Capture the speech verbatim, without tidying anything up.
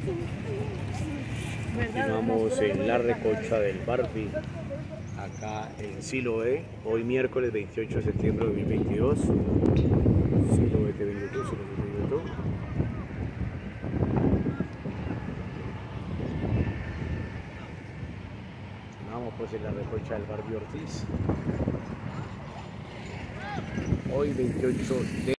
Continuamos en la recocha del Barbie, acá en Siloé, hoy miércoles veintiocho de septiembre de dos mil veintidós. Siloé T V YouTube, Siloé T V YouTube. Continuamos pues en la recocha del Barbie Ortiz, hoy veintiocho de